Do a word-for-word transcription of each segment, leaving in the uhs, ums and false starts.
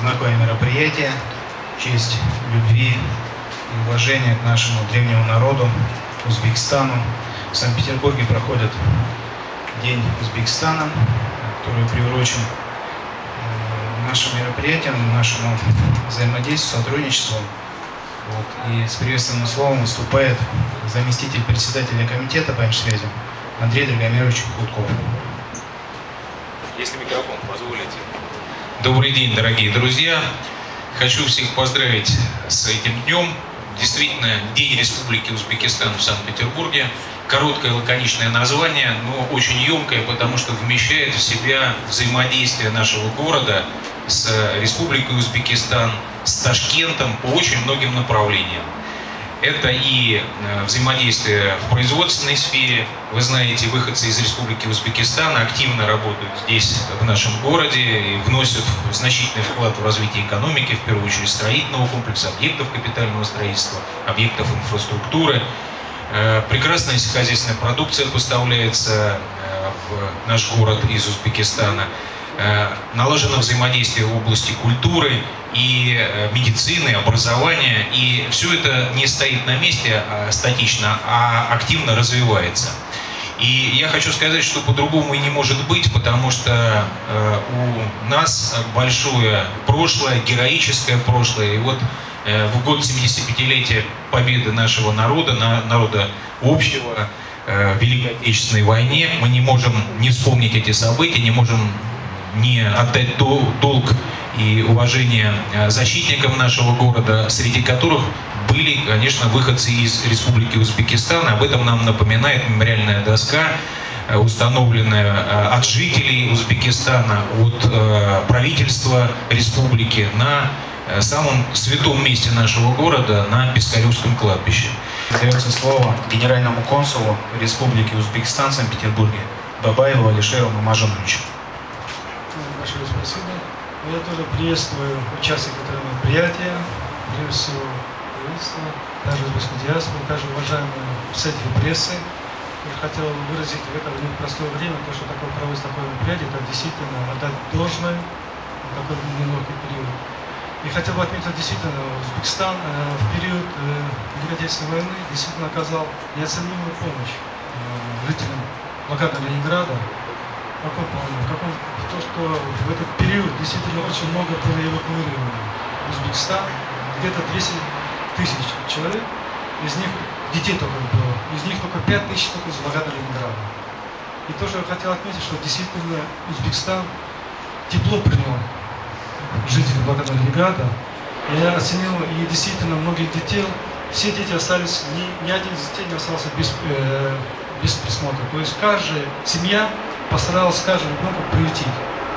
знаковое мероприятие в честь любви и уважения к нашему древнему народу, Узбекистану. В Санкт-Петербурге проходит День Узбекистана, который приурочен нашим мероприятиям, нашему взаимодействию, сотрудничеству. Вот. И с приветственным словом выступает заместитель председателя комитета по связи Андрей Драгомирович Худков. Если микрофон позволите. Добрый день, дорогие друзья. Хочу всех поздравить с этим днем. Действительно, День Республики Узбекистан в Санкт-Петербурге. Короткое лаконичное название, но очень емкое, потому что вмещает в себя взаимодействие нашего города с Республикой Узбекистан, с Ташкентом по очень многим направлениям. Это и взаимодействие в производственной сфере. Вы знаете, выходцы из Республики Узбекистан активно работают здесь, в нашем городе, и вносят значительный вклад в развитие экономики, в первую очередь строительного комплекса, объектов капитального строительства, объектов инфраструктуры. Прекрасная сельскохозяйственная продукция поставляется в наш город из Узбекистана. Налажено взаимодействие в области культуры и медицины, образования. И все это не стоит на месте статично, а активно развивается. И я хочу сказать, что по-другому и не может быть, потому что у нас большое прошлое, героическое прошлое. И вот в год семидесятипятилетия победы нашего народа, народа общего, в Великой Отечественной войне, мы не можем не вспомнить эти события, не можем не отдать долг и уважение защитникам нашего города, среди которых были, конечно, выходцы из Республики Узбекистан. Об этом нам напоминает мемориальная доска, установленная от жителей Узбекистана, от правительства республики на самом святом месте нашего города, на Пискаревском кладбище. Дается слово генеральному консулу Республики Узбекистан в Санкт-Петербурге Бабаеву Алишеру Мамажановичу. Большое спасибо. Я тоже приветствую участников этого мероприятия, прежде всего правительство, также узбекскую диаспору, также уважаемые представители прессы. Я хотел выразить в это непростое время, то, что такое проводится такое мероприятие, это действительно отдать должное в такой нелегкий период. И хотел бы отметить, действительно, Узбекистан э, в период э, Великой Отечественной войны действительно оказал неоценимую помощь э, жителям блокадного Ленинграда. В каком плане? В каком, то, что в этот период действительно очень много было эвакуировано в Узбекистан, где-то двести тысяч человек, из них детей только было, из них только пять тысяч только из блокады Ленинграда. И то, что я хотел отметить, что действительно Узбекистан тепло принял жителей блокады Ленинграда. Я оценил, и действительно многих детей, все дети остались, ни, ни один из детей не остался без, э, без присмотра. То есть каждая семья постаралась каждого ребенка приютить.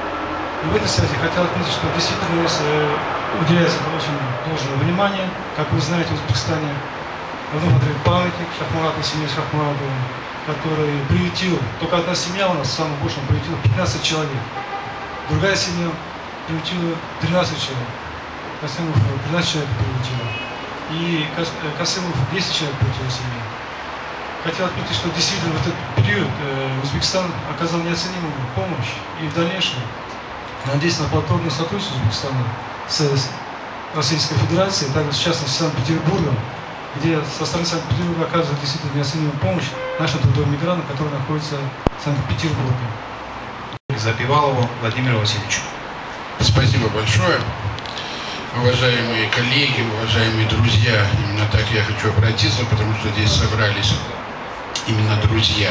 И в этой связи хотел отметить, что действительно э, уделяется очень должное внимание. Как вы знаете, в Узбекистане давно подряд памятник Шахмаратовой семье Шахмаратовой, который приютил, только одна семья у нас, самая большая, приютила пятнадцать человек. Другая семья приютила тринадцать человек. Касымов тринадцать человек приютила. И Касымов десять человек приютила семья. Хотел отметить, что действительно в этот период э, Узбекистан оказал неоценимую помощь. И в дальнейшем, надеюсь на платформу сотрудничества Узбекистана с, с Российской Федерацией, также в частности с Санкт-Петербургом, где со стороны Санкт-Петербурга оказывает действительно неоценимую помощь нашим трудовым мигрантам, которые находятся в Санкт-Петербурге. Запивалову Владимиру Васильевичу. Спасибо большое. Уважаемые коллеги, уважаемые друзья, именно так я хочу обратиться, потому что здесь собрались именно друзья.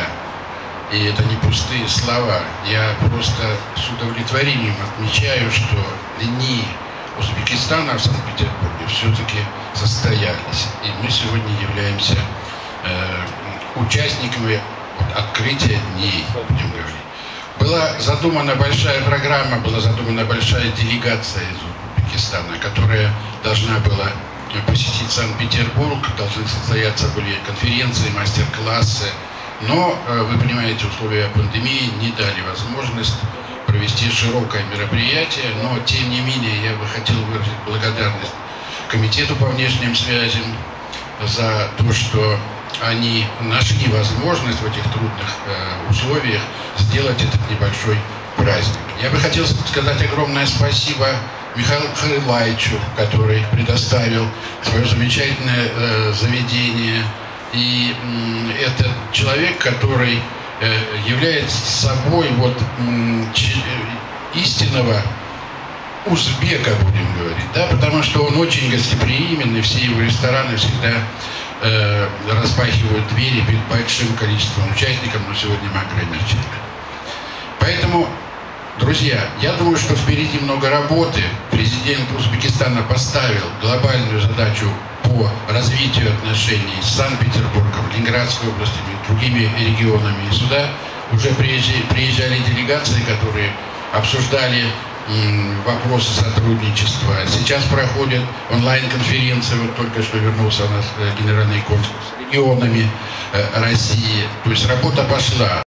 И это не пустые слова. Я просто с удовлетворением отмечаю, что дни Узбекистана в Санкт-Петербурге все-таки состоялись. И мы сегодня являемся э, участниками вот, открытия дней, будем говорить. Была задумана большая программа, была задумана большая делегация из Узбекистана, которая должна была посетить Санкт-Петербург, должны состояться были конференции, мастер-классы. Но, вы понимаете, условия пандемии не дали возможность провести широкое мероприятие. Но, тем не менее, я бы хотел выразить благодарность Комитету по внешним связям за то, что они нашли возможность в этих трудных э, условиях сделать этот небольшой праздник. Я бы хотел сказать огромное спасибо Михаилу Харилаевичу, который предоставил свое замечательное э, заведение. И э, это человек, который э, является собой вот, э, ч, э, истинного узбека, будем говорить, да, потому что он очень гостеприимен, и все его рестораны всегда э, распахивают двери перед большим количеством участников, но сегодня мы ограничены. Поэтому, друзья, я думаю, что впереди много работы. Президент Узбекистана поставил глобальную задачу по развитию отношений с Санкт-Петербургом, Ленинградской областью и другими регионами. И сюда уже приезжали, приезжали делегации, которые обсуждали вопросы сотрудничества. Сейчас проходит онлайн-конференция, вот только что вернулся у нас генеральный консул с регионами России. То есть работа пошла.